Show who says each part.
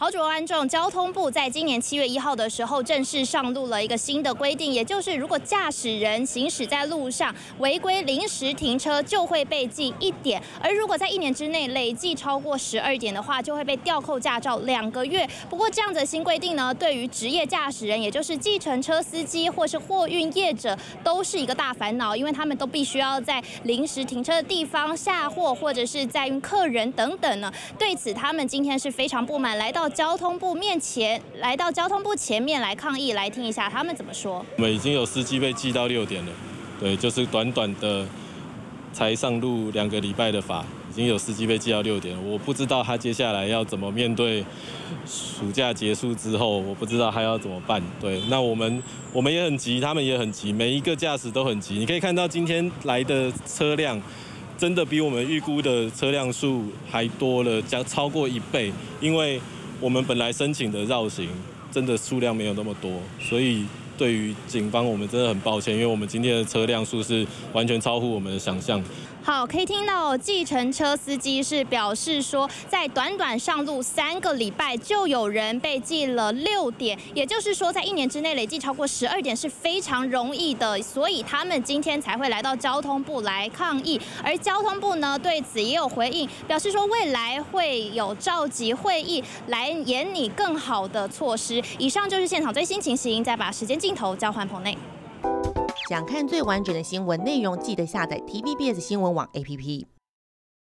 Speaker 1: 好，主观众，交通部在今年7月1号的时候正式上路了一个新的规定，也就是如果驾驶人行驶在路上违规临时停车，就会被记1点；而如果在1年之内累计超过12点的话，就会被吊扣驾照2个月。不过这样子的新规定呢，对于职业驾驶人，也就是计程车司机或是货运业者，都是一个大烦恼，因为他们都必须要在临时停车的地方下货，或者是载运客人等等呢。对此，他们今天是非常不满，来到交通部前面来抗议，来听一下他们怎么说。
Speaker 2: 我们已经有司机被记到6点了，对，就是短短的才上路2个礼拜的法，已经有司机被记到6点。我不知道他接下来要怎么面对暑假结束之后，我不知道他要怎么办。对，那我们也很急，他们也很急，每一个驾驶都很急。你可以看到今天来的车辆，真的比我们预估的车辆数还多了，超过1倍，因为我们本来申请的绕行真的数量没有那么多，所以对于警方我们真的很抱歉，因为我们今天的车辆数是完全超乎我们的想象。
Speaker 1: 好，可以听到计程车司机是表示说，在短短上路3个礼拜就有人被记了6点，也就是说，在1年之内累计超过12点是非常容易的，所以他们今天才会来到交通部来抗议。而交通部呢对此也有回应，表示说未来会有召集会议来研拟更好的措施。以上就是现场最新情形，再把时间镜头交还棚内。
Speaker 3: 想看最完整的新闻内容，记得下载 TVBS 新闻网 APP。